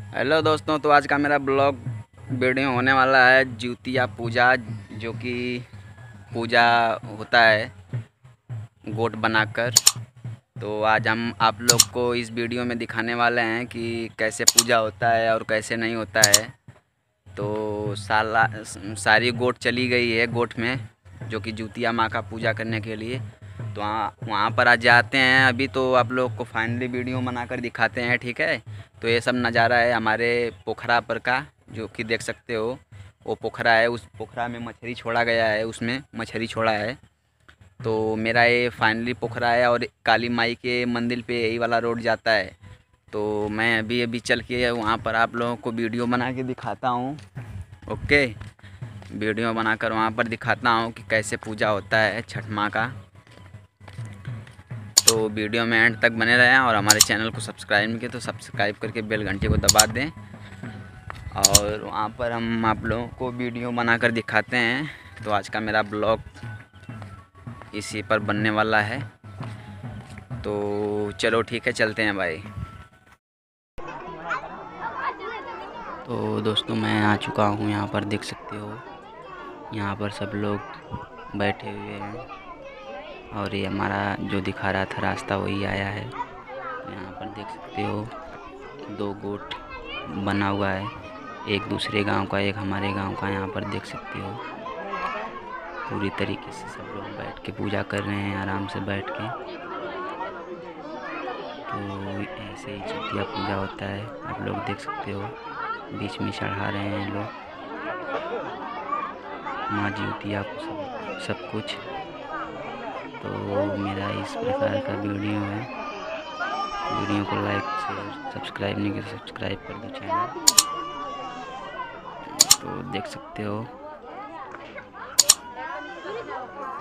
Hello दोस्तों, तो आज का मेरा ब्लॉग वीडियो होने वाला है ज्योतिया पूजा, जो कि पूजा होता है गोट बनाकर। तो आज हम आप लोग को इस वीडियो में दिखाने वाले हैं कि कैसे पूजा होता है और कैसे नहीं होता है। तो सारी गोट चली गई है गोट में, जो कि ज्योतिया माँ का पूजा करने के लिए। तो वहाँ पर आज जाते हैं। अभी तो आप लोग को फाइनली वीडियो बनाकर दिखाते हैं, ठीक है। तो ये सब नज़ारा है हमारे पोखरा पर का, जो कि देख सकते हो। वो पोखरा है, उस पोखरा में मछली छोड़ा गया है, उसमें मछली छोड़ा है। तो मेरा ये फाइनली पोखरा है और काली माई के मंदिर पे यही वाला रोड जाता है। तो मैं अभी अभी चल के वहाँ पर आप लोगों को वीडियो बना के दिखाता हूँ। ओके, वीडियो बनाकर वहाँ पर दिखाता हूँ कि कैसे पूजा होता है छठ माँ का। तो वीडियो में एंड तक बने रहें और हमारे चैनल को सब्सक्राइब नहीं किए तो सब्सक्राइब करके बेल घंटे को दबा दें। और वहाँ पर हम आप लोगों को वीडियो बनाकर दिखाते हैं। तो आज का मेरा ब्लॉग इसी पर बनने वाला है। तो चलो ठीक है, चलते हैं भाई। तो दोस्तों, मैं आ चुका हूँ, यहाँ पर देख सकते हो। यहाँ पर सब लोग बैठे हुए हैं और ये हमारा जो दिखा रहा था रास्ता वही आया है। यहाँ पर देख सकते हो 2 गोट बना हुआ है, एक दूसरे गांव का, एक हमारे गांव का। यहाँ पर देख सकते हो पूरी तरीके से सब लोग बैठ के पूजा कर रहे हैं, आराम से बैठ के। तो ऐसे ही ज्योतिया पूजा होता है, आप लोग देख सकते हो। बीच में चढ़ा रहे हैं लोग माँ ज्योतिया को सब कुछ। तो मेरा इस प्रकार का वीडियो है। वीडियो को लाइक शेयर सब्सक्राइब नहीं किया तो सब्सक्राइब कर दो चैनल। तो देख सकते हो